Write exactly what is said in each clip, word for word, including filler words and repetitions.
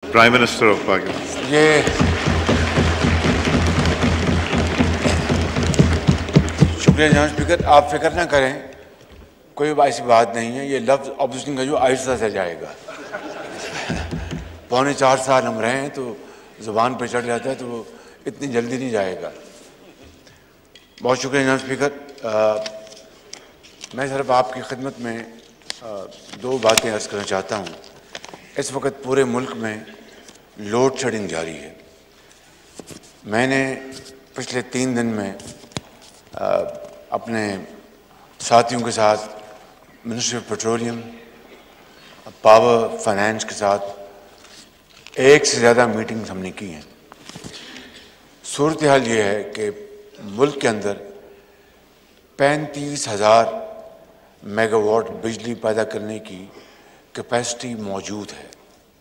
Prime Minister of Pakistan. ये शुक्रिया जनाब स्पीकर, आप फिक्र ना करें, कोई ऐसी बात नहीं है। ये लफ्ज़ ऑब्जेक्शन का जो आहिस्ता से जाएगा। पौने चार साल हम रहे हैं तो ज़ुबान पर चढ़ जाता है, तो वो इतनी जल्दी नहीं जाएगा। बहुत शुक्रिया जनाब स्पीकर। आ, मैं सिर्फ आपकी खिदमत में आ, दो बातें अर्ज़ करना चाहता हूँ। इस वक्त पूरे मुल्क में लोड शेडिंग जारी है। मैंने पिछले तीन दिन में आ, अपने साथियों के साथ ministry of petroleum, power, finance के साथ एक से ज़्यादा मीटिंग्स हमने की हैं। सूरत हाल ये है कि मुल्क के अंदर पैंतीस हज़ार मेगावाट बिजली पैदा करने की कैपेसिटी मौजूद है।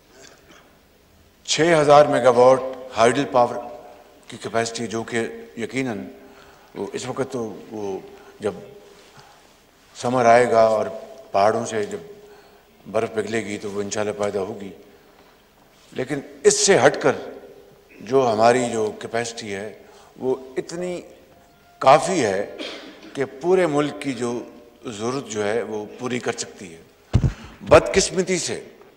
छः हज़ार मेगावाट हाइडल पावर की कैपेसिटी, जो कि यकीनन वो इस वक्त तो वो जब समर आएगा और पहाड़ों से जब बर्फ़ पिघलेगी तो वो इंशाल्लाह पैदा होगी। लेकिन इससे हटकर जो हमारी जो कैपेसिटी है वो इतनी काफ़ी है कि पूरे मुल्क की जो ज़रूरत जो है वो पूरी कर सकती है। बदकिस्मती से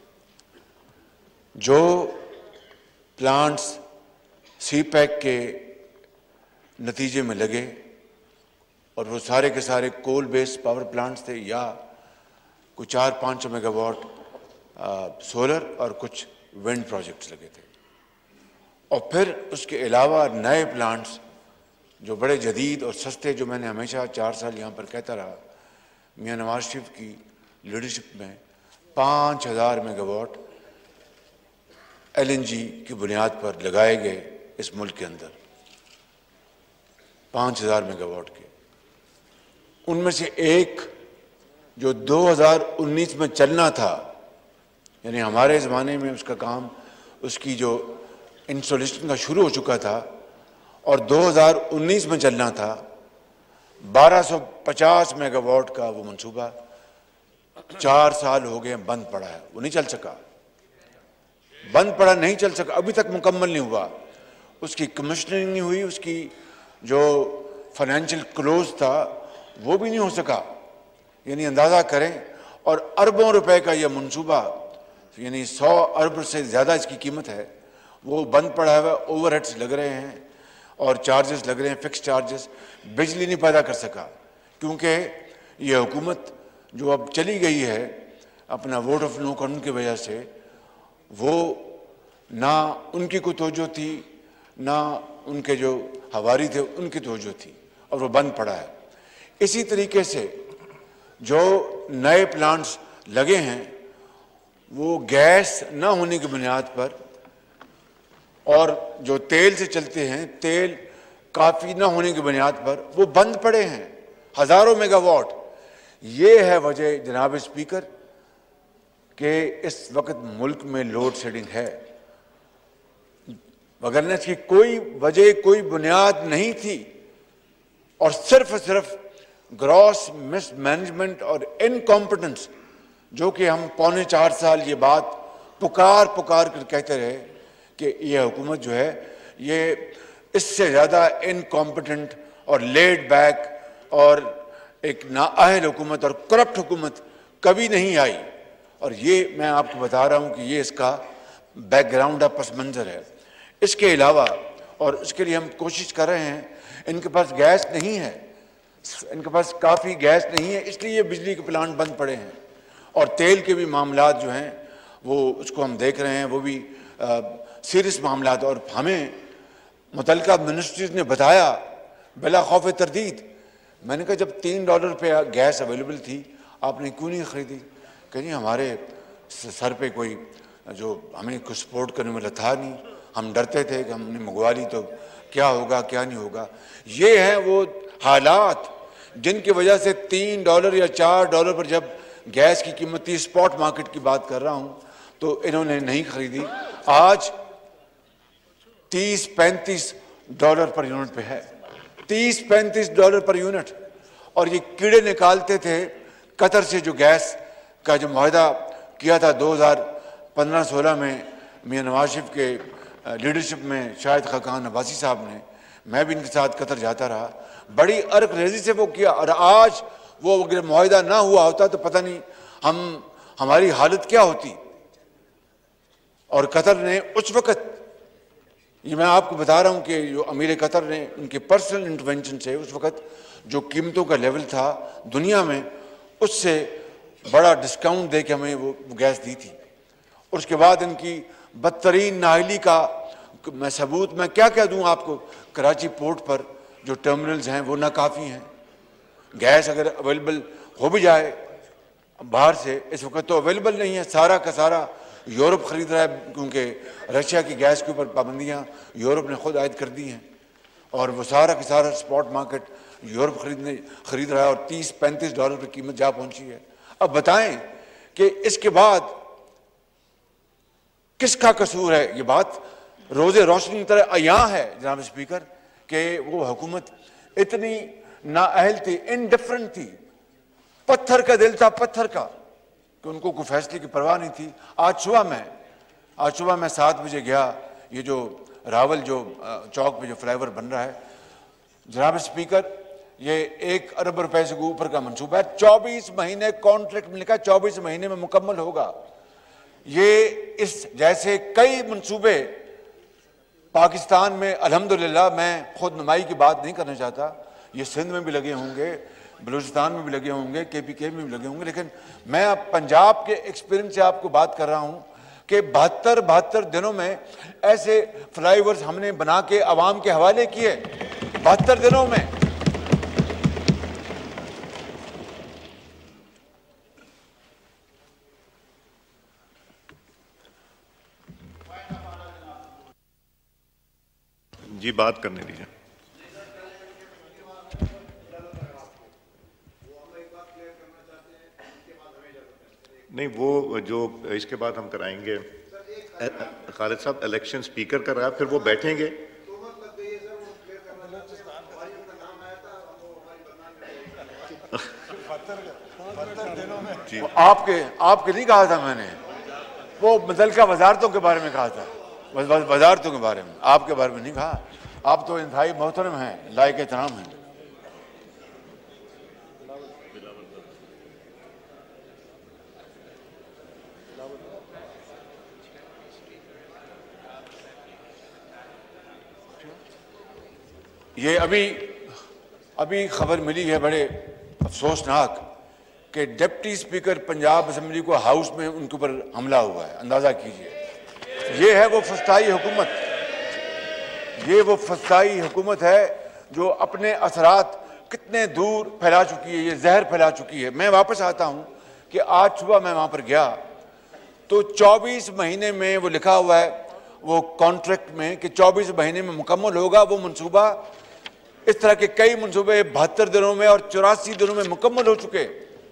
जो प्लांट्स सी पैक के नतीजे में लगे और वो सारे के सारे कोल बेस्ड पावर प्लांट्स थे, या कुछ चार पाँच सौ मेगावाट सोलर और कुछ विंड प्रोजेक्ट्स लगे थे। और फिर उसके अलावा नए प्लांट्स जो बड़े जदीद और सस्ते, जो मैंने हमेशा चार साल यहाँ पर कहता रहा, मियां नवाज शरीफ की लीडरशिप में पाँच हज़ार मेगावाट एल एन जी की बुनियाद पर लगाए गए इस मुल्क के अंदर, पाँच हज़ार मेगावाट के। उनमें से एक जो दो हज़ार उन्नीस में चलना था, यानी हमारे ज़माने में उसका काम, उसकी जो इंस्टॉलेशन का शुरू हो चुका था और दो हज़ार उन्नीस में चलना था, बारह सौ पचास मेगावाट का वो मंसूबा चार साल हो गए बंद पड़ा है। वो नहीं चल सका, बंद पड़ा, नहीं चल सका, अभी तक मुकम्मल नहीं हुआ। उसकी कमीशनिंग नहीं हुई, उसकी जो फाइनेंशियल क्लोज था वो भी नहीं हो सका। यानी अंदाज़ा करें, और अरबों रुपए का यह मंसूबा, यानी सौ अरब से ज़्यादा इसकी कीमत है, वो बंद पड़ा हुआ। ओवरहेड्स लग रहे हैं और चार्जेस लग रहे हैं, फिक्स चार्जेस। बिजली नहीं पैदा कर सका क्योंकि ये हुकूमत जो अब चली गई है अपना वोट ऑफ नो कॉन्फिडेंस की वजह से, वो ना उनकी कोई तवज्जो थी, ना उनके जो हवारी थे उनकी तवज्जो थी, और वो बंद पड़ा है। इसी तरीके से जो नए प्लांट्स लगे हैं वो गैस ना होने की बुनियाद पर, और जो तेल से चलते हैं, तेल काफ़ी ना होने की बुनियाद पर वो बंद पड़े हैं, हज़ारों मेगावाट। ये है वजह जनाब स्पीकर कि इस वक्त मुल्क में लोड शेडिंग है, वगरना इसकी कोई वजह, कोई बुनियाद नहीं थी। और सिर्फ सिर्फ ग्रॉस मिसमैनेजमेंट और इनकॉम्पिटेंस, जो कि हम पौने चार साल ये बात पुकार पुकार कर कहते रहे कि ये हुकूमत जो है ये इससे ज़्यादा इनकॉम्पिटेंट और लेड बैक और एक नाअहल हुकूमत और करप्ट हुकूमत कभी नहीं आई। और ये मैं आपको बता रहा हूँ कि ये इसका बैकग्राउंड ऑफ पस मंज़र है। इसके अलावा, और इसके लिए हम कोशिश कर रहे हैं, इनके पास गैस नहीं है, इनके पास काफ़ी गैस नहीं है, इसलिए बिजली के प्लांट बंद पड़े हैं। और तेल के भी मामलात जो हैं वो उसको हम देख रहे हैं, वो भी सीरियस मामलात। और हमें मुतल्लिका मिनिस्ट्रीज ने बताया बिला खौफ तरदीद, मैंने कहा जब तीन डॉलर पे गैस अवेलेबल थी आपने क्यों नहीं ख़रीदी? कहीं हमारे सर पे कोई जो हमें कुछ सपोर्ट करने वाला था नहीं, हम डरते थे कि हमने मंगवा ली तो क्या होगा क्या नहीं होगा। ये हैं वो हालात जिनकी वजह से तीन डॉलर या चार डॉलर पर जब गैस की कीमत थी, स्पॉट मार्केट की बात कर रहा हूँ, तो इन्होंने नहीं खरीदी। आज तीस पैंतीस डॉलर पर यूनिट पे है, तीस पैंतीस डॉलर पर यूनिट। और ये कीड़े निकालते थे कतर से जो गैस का जो मुआहदा किया था दो हज़ार पंद्रह सोलह में मियां नवाज शरीफ के लीडरशिप में शाहिद खाकान अब्बासी साहब ने, मैं भी इनके साथ कतर जाता रहा, बड़ी अर्क रेजी से वो किया। और आज वो अगर मुआहिदा ना हुआ होता तो पता नहीं हम हमारी हालत क्या होती। और कतर ने उस वक़्त, ये मैं आपको बता रहा हूँ कि जो अमीर कतर ने उनके पर्सनल इंटरवेंशन से उस वक़्त जो कीमतों का लेवल था दुनिया में, उससे बड़ा डिस्काउंट दे के हमें वो गैस दी थी। और उसके बाद इनकी बदतरीन नाअहली का मैं सबूत मैं क्या क्या दूं आपको। कराची पोर्ट पर जो टर्मिनल्स हैं वो नाकाफ़ी हैं। गैस अगर अवेलेबल हो भी जाए बाहर से, इस वक्त तो अवेलेबल नहीं है। सारा का सारा यूरोप ख़रीद रहा है, क्योंकि रशिया की गैस के ऊपर पाबंदियाँ यूरोप ने खुद आयद कर दी हैं। और वो सारा का सारा स्पॉट मार्केट यूरोप खरीदने खरीद रहा है और तीस पैंतीस डॉलर की कीमत जा पहुंची है। अब बताएं कि इसके बाद किसका कसूर है। ये बात रोज़े रोशनी की तरह अयां है जनाब स्पीकर कि वो हुकूमत इतनी नाअहल थी, इनडिफरेंट थी, पत्थर का दिल था पत्थर का, कि उनको कोई फैसले की परवाह नहीं थी। आज सुबह में आज सुबह मैं सात बजे गया, ये जो रावल जो चौक पे जो फ्लाईओवर बन रहा है, जनाब स्पीकर ये एक अरब रुपए से ऊपर का मंसूबा है। चौबीस महीने कॉन्ट्रैक्ट में लिखा, चौबीस महीने में मुकम्मल होगा। ये इस जैसे कई मंसूबे पाकिस्तान में अल्हम्दुलिल्लाह, मैं खुद नुमाई की बात नहीं करना चाहता, ये सिंध में भी लगे होंगे, बलूचिस्तान में भी लगे होंगे, के पी के में भी लगे होंगे, लेकिन मैं अब पंजाब के एक्सपीरियंस से आपको बात कर रहा हूँ कि बहत्तर बहत्तर दिनों में ऐसे फ्लाईओवर्स हमने बना के अवाम के हवाले किए। बहत्तर दिनों में जी बात करने दीजिए। नहीं, वो जो इसके बाद हम कराएंगे खालिद साहब, इलेक्शन स्पीकर कर रहा है, फिर वो बैठेंगे। आपके आपके नहीं कहा था मैंने, वो मुतल्लिका वजारतों के बारे में कहा था, वजारतों के बारे में, आपके बारे में नहीं कहा। आप तो इंतहाई मोहतरम हैं, लायक एहतराम हैं। ये अभी अभी खबर मिली है बड़े अफसोसनाक कि डिप्टी स्पीकर पंजाब असम्बली को हाउस में उनके ऊपर हमला हुआ है। अंदाज़ा कीजिए, ये है वो फस्ताई हुकूमत, ये वो फस्ताई हुकूमत है जो अपने असरात कितने दूर फैला चुकी है, ये जहर फैला चुकी है। मैं वापस आता हूँ कि आज सुबह मैं वहाँ पर गया तो चौबीस महीने में वो लिखा हुआ है वो कॉन्ट्रैक्ट में कि चौबीस महीने में मुकम्मल होगा वो मंसूबा। इस तरह के कई मंसूबे बहत्तर दिनों में और चौरासी दिनों में मुकम्मल हो चुके।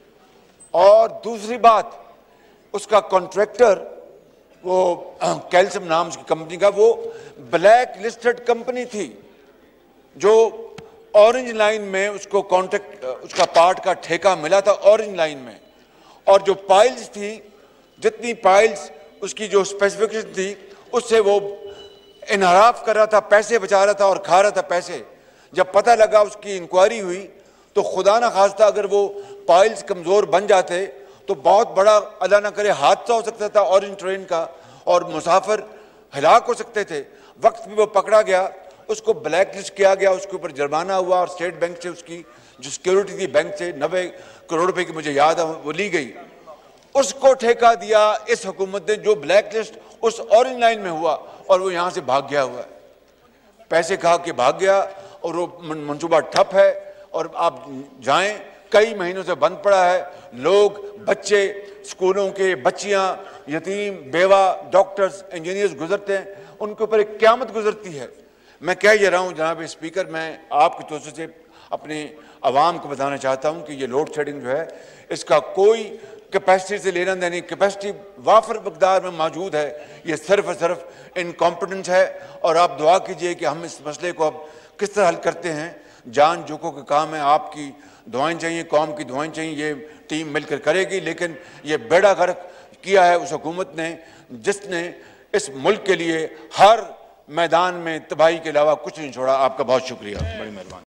और दूसरी बात, उसका कॉन्ट्रैक्टर वो कैल्शियम नाम की कंपनी का, वो ब्लैक लिस्टेड कंपनी थी जो ऑरेंज लाइन में उसको कॉन्ट्रैक्ट उसका पार्ट का ठेका मिला था ऑरेंज लाइन में। और जो पाइल्स थी, जितनी पाइल्स उसकी जो स्पेसिफिकेशन थी उससे वो इनहराफ कर रहा था, पैसे बचा रहा था और खा रहा था पैसे। जब पता लगा, उसकी इंक्वायरी हुई, तो खुदा ना खास्ता अगर वो पाइल्स कमज़ोर बन जाते तो बहुत बड़ा अल्लाह ना करे हादसा हो सकता था ऑरेंज ट्रेन का, और मुसाफिर हलाक हो सकते थे। वक्त भी वो पकड़ा गया, उसको ब्लैक लिस्ट किया गया, उसके ऊपर जुर्माना हुआ और स्टेट बैंक से उसकी जो सिक्योरिटी थी बैंक से नब्बे करोड़ रुपए की मुझे याद है वो ली गई। उसको ठेका दिया इस हुकूमत ने जो ब्लैक लिस्ट उस ऑरेंज लाइन में हुआ, और वो यहाँ से भाग गया हुआ है, पैसे खा के भाग गया और वो मंसूबा ठप है। और आप जाएं, कई महीनों से बंद पड़ा है। लोग, बच्चे, स्कूलों के बच्चियां, यतीम, बेवा, डॉक्टर्स, इंजीनियर्स गुजरते हैं, उनके ऊपर एक क़यामत गुजरती है। मैं कह ये रहा हूँ जनाब स्पीकर, मैं आपकी तौर से अपने अवाम को बताना चाहता हूँ कि ये लोड शेडिंग जो है इसका कोई कैपेसिटी से लेना देनी, कैपेसिटी वाफर मकदार में मौजूद है। ये सिर्फ और सिर्फ इनकॉम्पिटेंस है। और आप दुआ कीजिए कि हम इस मसले को अब किस तरह हल करते हैं। जान जोखों का काम है, आपकी दुआएं चाहिए, कौम की दुआएं चाहिए, ये टीम मिलकर करेगी। लेकिन ये बेड़ा गर्क किया है उस हुकूमत ने जिसने इस मुल्क के लिए हर मैदान में तबाही के अलावा कुछ नहीं छोड़ा। आपका बहुत शुक्रिया, बड़ी मेहरबानी।